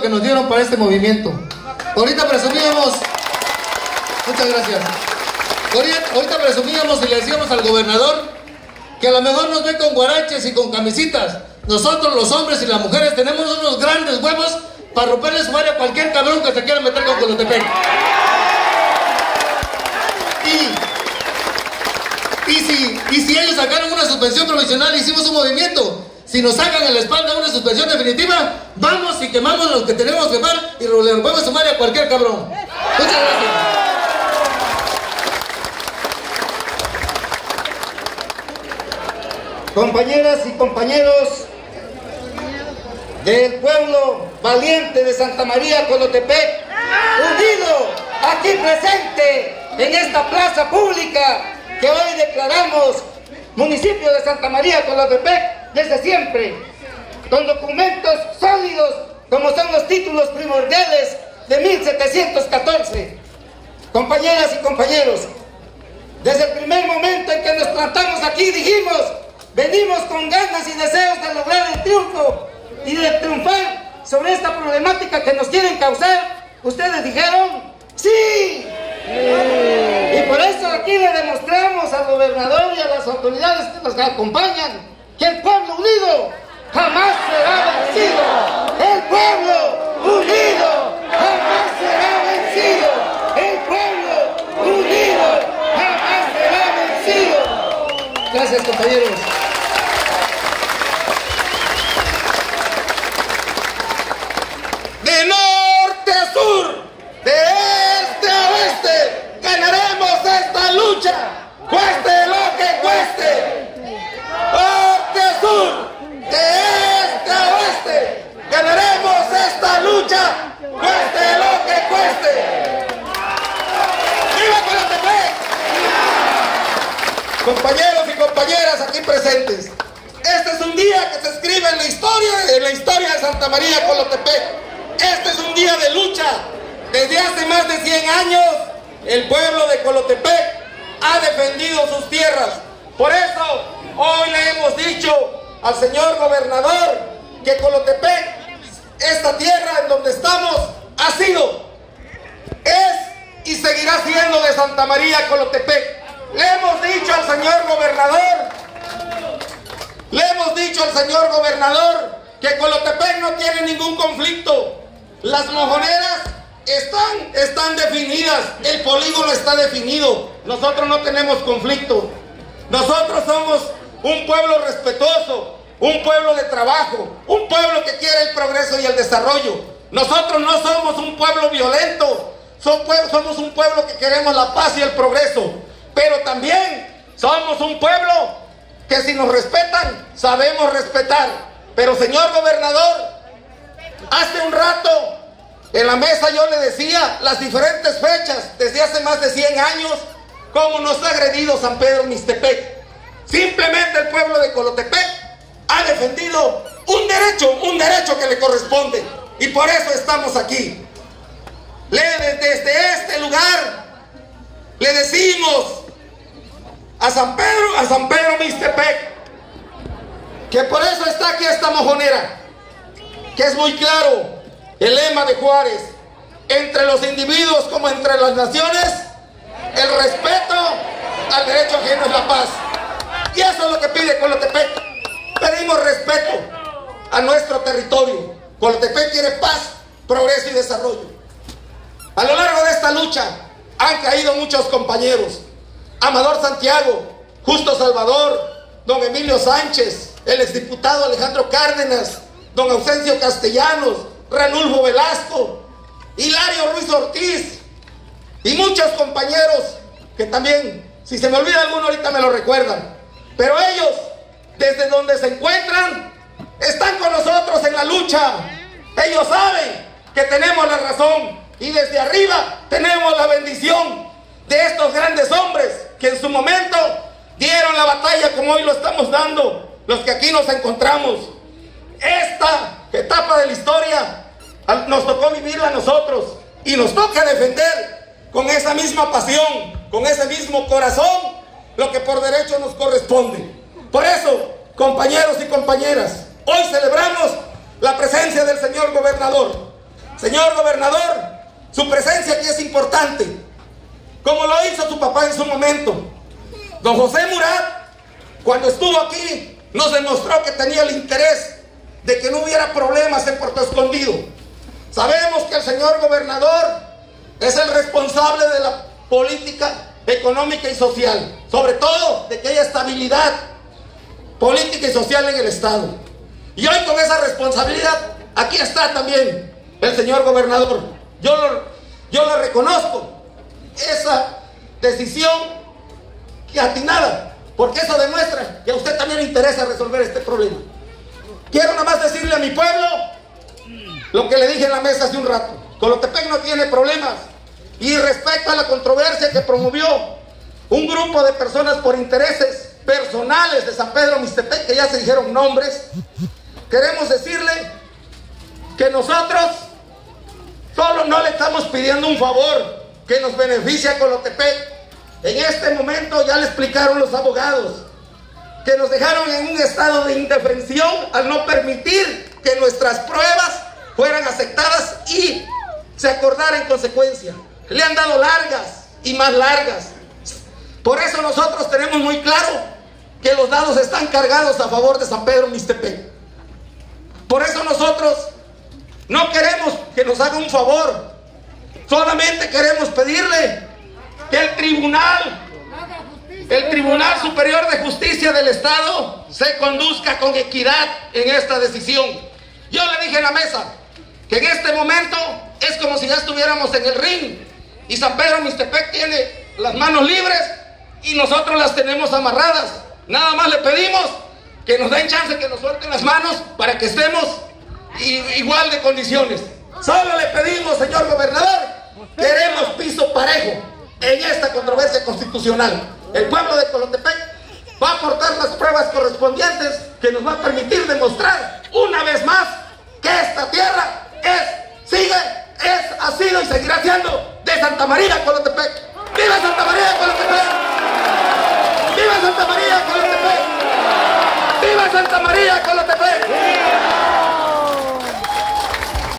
que nos dieron para este movimiento. Ahorita presumíamos, muchas gracias. Ahorita presumíamos y le decíamos al gobernador que a lo mejor nos ve con guaraches y con camisitas. Nosotros los hombres y las mujeres tenemos unos grandes huevos para romperle su madre a cualquier cabrón que se quiera meter con Colotepec. Y si ellos sacaron una suspensión provisional, hicimos un movimiento. Si nos sacan en la espalda una suspensión definitiva, vamos y quemamos lo que tenemos que quemar y le rompemos su madre a cualquier cabrón. Muchas gracias. Compañeras y compañeros del pueblo valiente de Santa María Colotepec, unido aquí presente en esta plaza pública que hoy declaramos municipio de Santa María Colotepec desde siempre, con documentos sólidos como son los títulos primordiales de 1714. Compañeras y compañeros, desde el primer momento en que nos plantamos aquí dijimos: venimos con ganas y deseos de lograr el triunfo y de triunfar sobre esta problemática que nos quieren causar. Ustedes dijeron ¡sí! Y por eso aquí le demostramos al gobernador y a las autoridades que nos acompañan que el pueblo unido jamás será vencido. El pueblo unido jamás será vencido. El pueblo unido jamás será vencido. Gracias, compañeros. De norte a sur, de este a oeste, ganaremos esta lucha, cueste lo que cueste. Norte a sur, de este a oeste, ganaremos esta lucha, cueste lo que cueste. ¡Viva Colotepec! Compañeros y compañeras aquí presentes, este es un día que se escribe en la historia de Santa María Colotepec. Este es un día de lucha. Desde hace más de 100 años, el pueblo de Colotepec ha defendido sus tierras. Por eso, hoy le hemos dicho al señor gobernador que Colotepec, esta tierra en donde estamos, ha sido, es y seguirá siendo de Santa María Colotepec. Le hemos dicho al señor gobernador, que Colotepec no tiene ningún conflicto. Las mojoneras están definidas, el polígono está definido. Nosotros no tenemos conflicto. Nosotros somos un pueblo respetuoso, un pueblo de trabajo, un pueblo que quiere el progreso y el desarrollo. Nosotros no somos un pueblo violento, somos un pueblo que queremos la paz y el progreso. Pero también somos un pueblo que si nos respetan, sabemos respetar. Pero señor gobernador, hace un rato en la mesa yo le decía las diferentes fechas desde hace más de 100 años cómo nos ha agredido San Pedro Mixtepec. Simplemente el pueblo de Colotepec ha defendido un derecho que le corresponde, y por eso estamos aquí. Desde este lugar le decimos a San Pedro Mixtepec que por eso está aquí esta mojonera, que es muy claro el lema de Juárez: entre los individuos como entre las naciones, el respeto al derecho ajeno es la paz. Y eso es lo que pide Colotepec. Pedimos respeto a nuestro territorio. Colotepec quiere paz, progreso y desarrollo. A lo largo de esta lucha han caído muchos compañeros: Amador Santiago, Justo Salvador, don Emilio Sánchez, el exdiputado Alejandro Cárdenas, don Ausencio Castellanos, Ranulfo Velasco, Hilario Ruiz Ortiz y muchos compañeros que también, si se me olvida alguno ahorita me lo recuerdan. Pero ellos, desde donde se encuentran, están con nosotros en la lucha. Ellos saben que tenemos la razón y desde arriba tenemos la bendición de estos grandes hombres que en su momento dieron la batalla como hoy lo estamos dando los que aquí nos encontramos. Esta etapa de la historia nos tocó vivirla a nosotros y nos toca defender con esa misma pasión, con ese mismo corazón, lo que por derecho nos corresponde. Por eso, compañeros y compañeras, hoy celebramos la presencia del señor gobernador. Señor gobernador, su presencia aquí es importante, como lo hizo su papá en su momento. Don José Murat, cuando estuvo aquí, nos demostró que tenía el interés de que no hubiera problemas en Puerto Escondido. Sabemos que el señor gobernador es el responsable de la política económica y social, sobre todo de que haya estabilidad política y social en el estado. Y hoy con esa responsabilidad, aquí está también el señor gobernador. Yo le reconozco esa decisión que atinada, porque eso demuestra que a usted también le interesa resolver este problema. Quiero nada más decirle a mi pueblo lo que le dije en la mesa hace un rato. Colotepec no tiene problemas. Y respecto a la controversia que promovió un grupo de personas por intereses personales de San Pedro Mixtepec, que ya se dijeron nombres, queremos decirle que nosotros solo no le estamos pidiendo un favor que nos beneficie a Colotepec. En este momento ya le explicaron los abogados que nos dejaron en un estado de indefensión al no permitir que nuestras pruebas fueran aceptadas y se acordara en consecuencia. Le han dado largas y más largas. Por eso nosotros tenemos muy claro que los dados están cargados a favor de San Pedro Mixtepec. Por eso nosotros no queremos que nos haga un favor, solamente queremos pedirle que el Tribunal Superior de Justicia del Estado se conduzca con equidad en esta decisión. Yo le dije en la mesa que en este momento es como si ya estuviéramos en el ring y San Pedro Mixtepec tiene las manos libres y nosotros las tenemos amarradas. Nada más le pedimos que nos den chance, que nos suelten las manos para que estemos igual de condiciones. Solo le pedimos, señor gobernador, queremos piso parejo en esta controversia constitucional. El pueblo de Colotepec va a aportar las pruebas correspondientes que nos va a permitir demostrar una vez más que esta tierra ha sido y seguirá siendo de Santa María Colotepec. ¡Viva Santa María Colotepec! ¡Viva Santa María Colotepec! ¡Viva Santa María Colotepec!